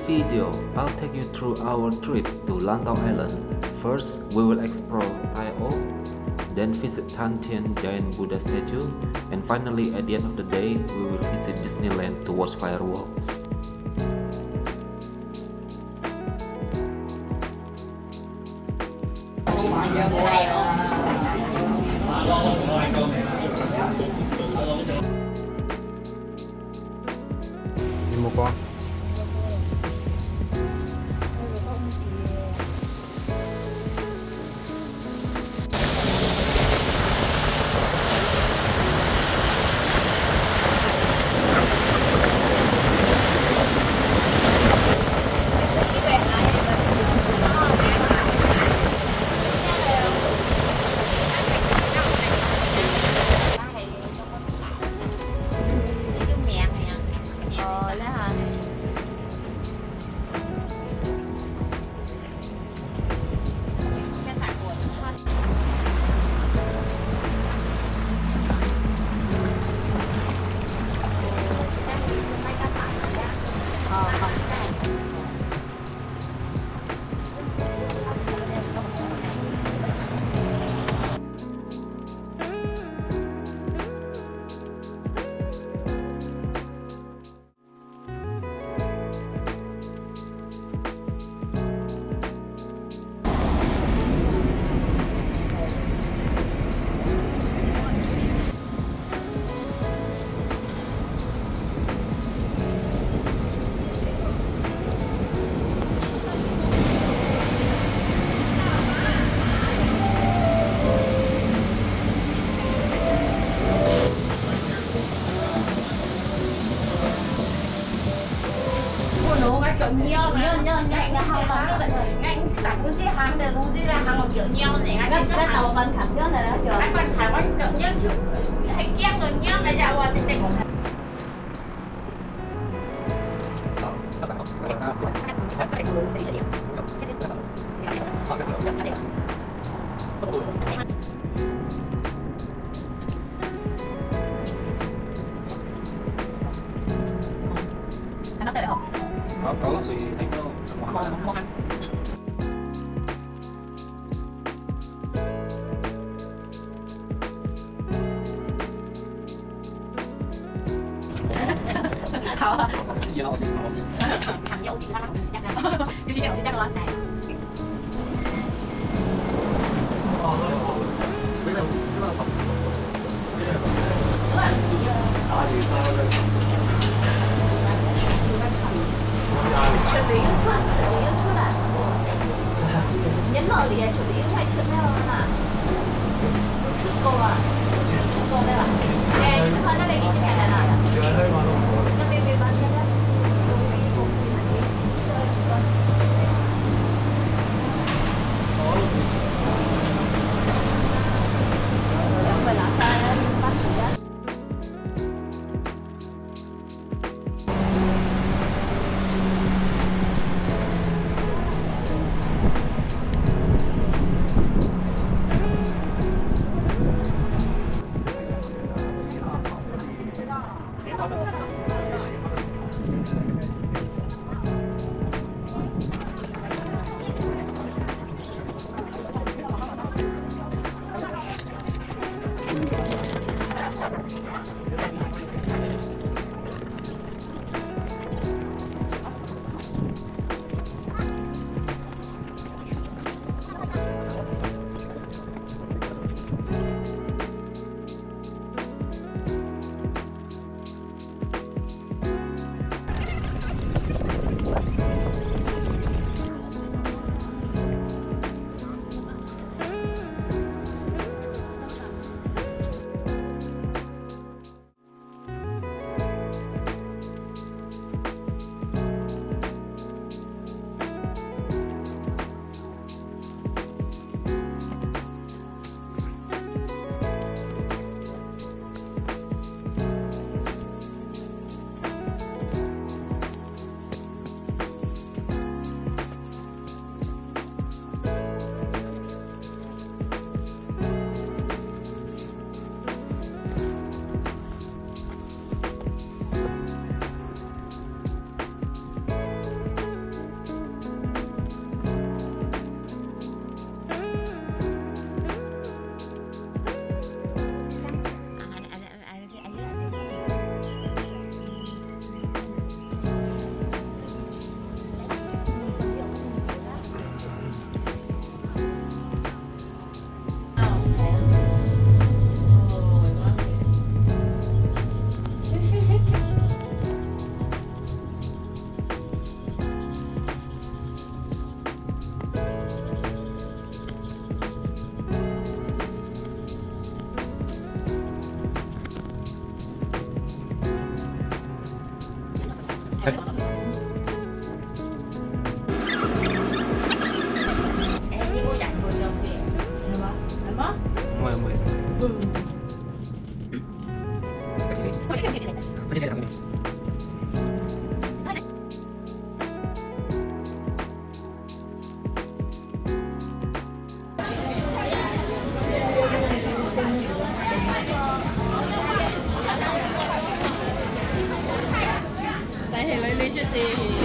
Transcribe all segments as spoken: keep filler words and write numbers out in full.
video, I'll take you through our trip to Lantau Island. First, we will explore Tai O, then visit Tian Tan giant Buddha statue, and finally at the end of the day, we will visit Disneyland to watch fireworks. Đi một con. nhau này, ngay ngay xe hàng này, ngay đặt cái xe hàng này, không xe hàng là kiểu nhau này, ngay cái tàu bên cạnh đó này đó chưa? Ngay bên cạnh bên cạnh nhau chút, hay kia rồi nhau này ra qua xin đây một. Anh nói tới không? Có suy thấy nó món ăn. Hảo à? Thằng dâu xịn lắm, không xịn chắc đâu. Yêu xịn xịn chắc đâu anh này. Chuẩn bị yêu chuẩn, chuẩn bị yêu chuẩn à? Nhấn mở đi, chuẩn bị yêu phải chuẩn theo hả? Chuẩn cô à? Chuẩn cô đây à? Nè, nhưng mà thôi, nó đây đi cho mẹ này nào. Nó bên bên bên kia đó. Chẳng phải là sai đó, nhưng bắt chủ đó. 但係你你出字。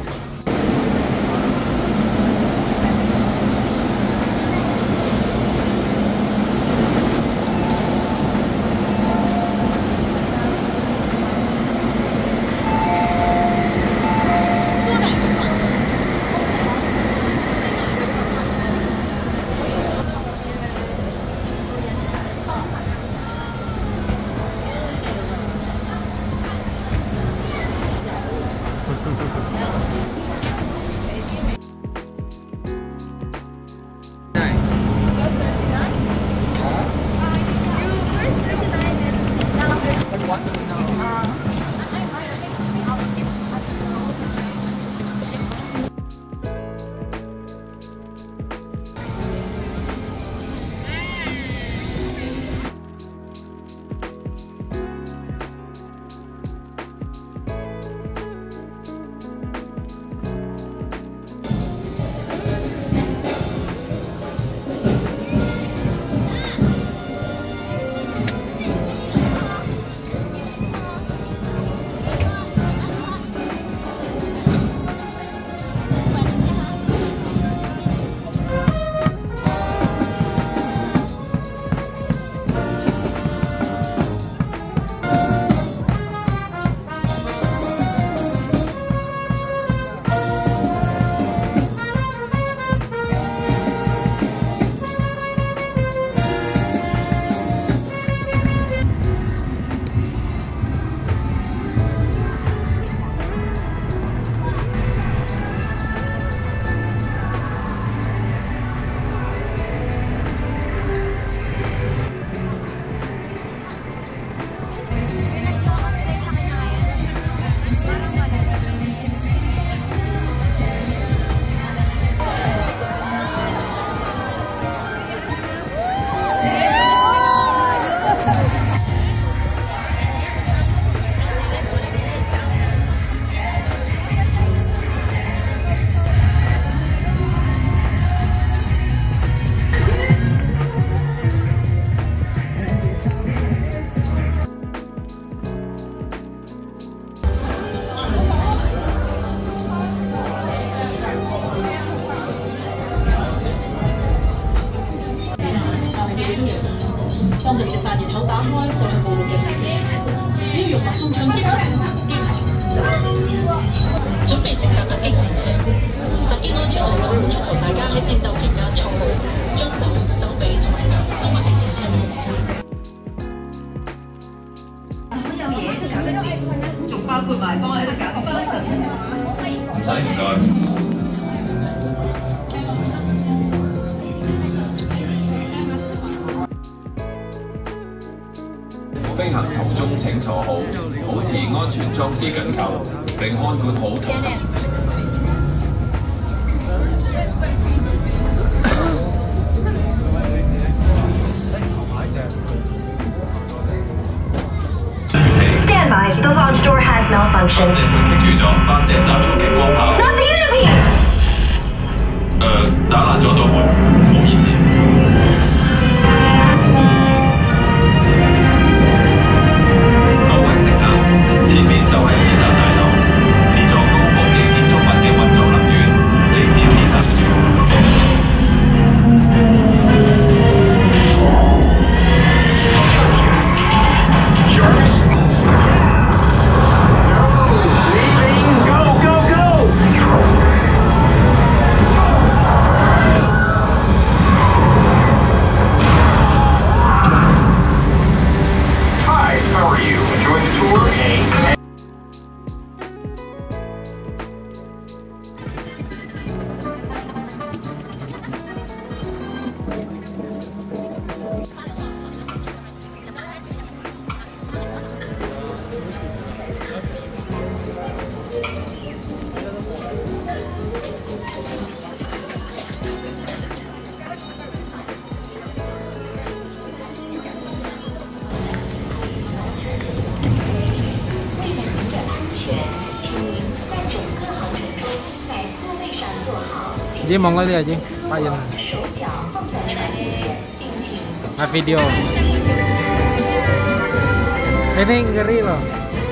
當佢哋嘅散熱口打開，就係暴露嘅體積。只要用脈衝槍擊中機械就準備乘搭突擊戰車。突擊安全行動要求大家喺戰鬥期間坐好，將手、手臂同埋腳收埋喺戰車內。 所有嘢都搞得掂，仲包括埋幫我喺度搞花神。 唔使唔該。 飛行途中請坐好，保持安全裝置緊扣，並看管好同行。 Stand by. The launch door has malfunctioned. 棘住咗，發射集束激光炮。 Not the enemy. 誒，打爛咗道門，唔好意思。 前面就係斯特大樓，呢座高科技建築物嘅運作能源嚟自斯特。Go go go! Hi, how are you? Enjoying the tour? Hey. 「 Ji monggo lihat Ji, Pak Yin. Nah video. Ini ngeri loh.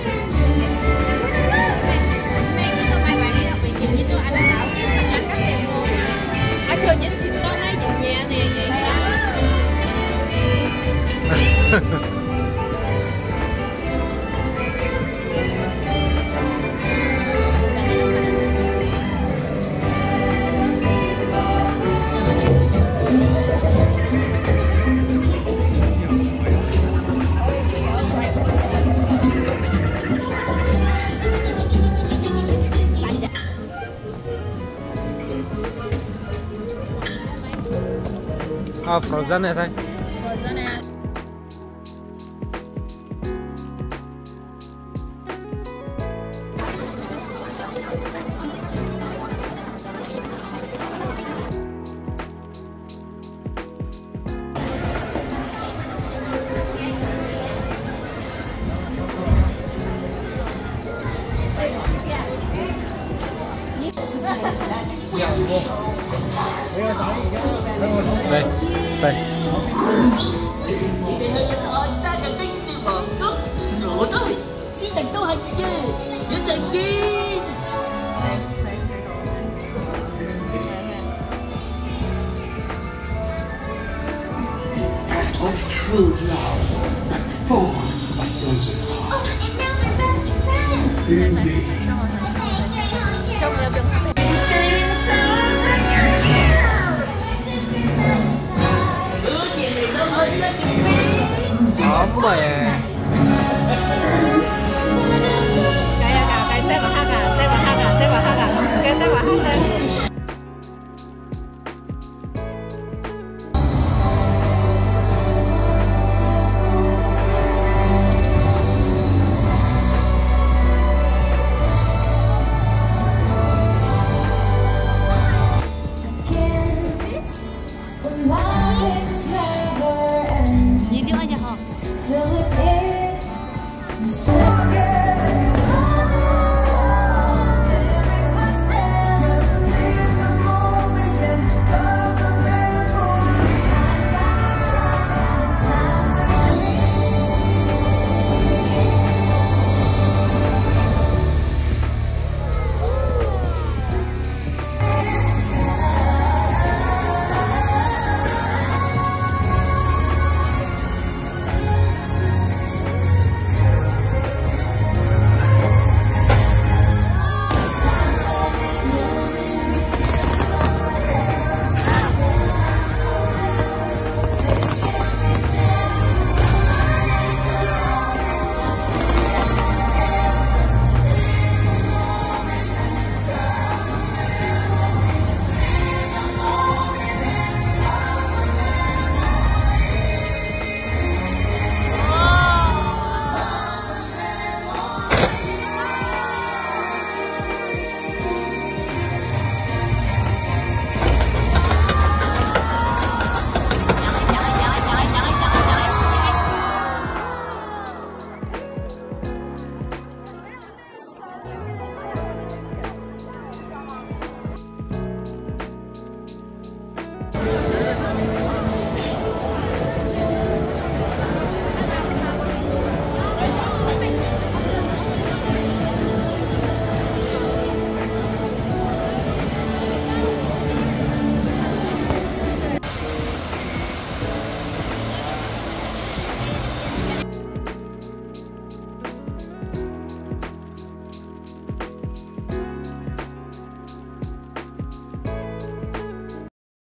Oh, frozen ya say? Frozen ya. Say, say. 你哋去緊愛山嘅冰雪皇宮，我都嚟，斯迪都係嘅，一陣見。Of true love, but form a frozen heart. Indeed. Apa ya? Kayak kak, kayak saya bakal kak, saya bakal kak, saya bakal kak, kayak saya bakal kak. So